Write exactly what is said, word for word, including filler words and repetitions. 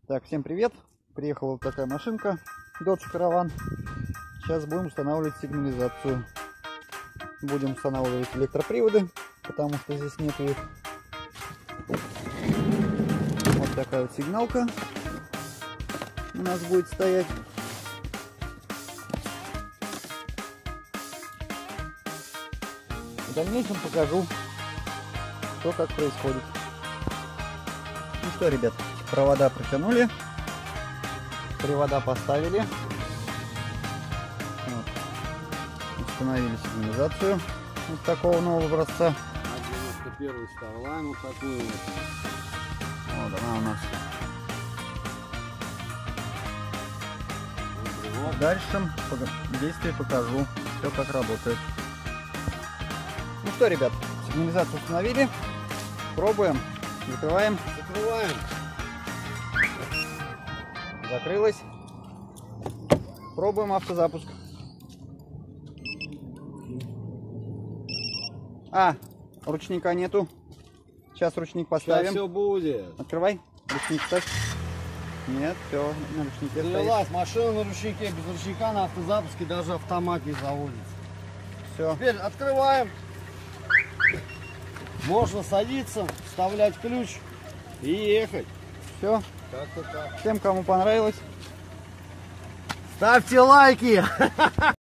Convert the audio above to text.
Так, всем привет! Приехала вот такая машинка Dodge Caravan. Сейчас будем устанавливать сигнализацию. Будем устанавливать электроприводы, потому что здесь нет их. Вот такая вот сигналка у нас будет стоять. В дальнейшем покажу, что как происходит. Ну что, ребят, провода протянули, привода поставили, вот. Установили сигнализацию вот такого нового образца. девяносто первый Starline, вот такой вот. Вот она у нас. Вот. Дальше действие покажу, все как работает. Ну что, ребят, сигнализацию установили, пробуем, закрываем. Закрываем. Закрылась. Пробуем автозапуск. А, ручника нету. Сейчас ручник поставим. Сейчас все будет. Открывай. Ручник ставь. Нет, все, на ручнике Завелась стоит. машина на ручнике, без ручника на автозапуске даже автомат не заводится. Все. Теперь открываем. Можно садиться, вставлять ключ и ехать. Все. Как-то так. Всем, кому понравилось. Ставьте лайки!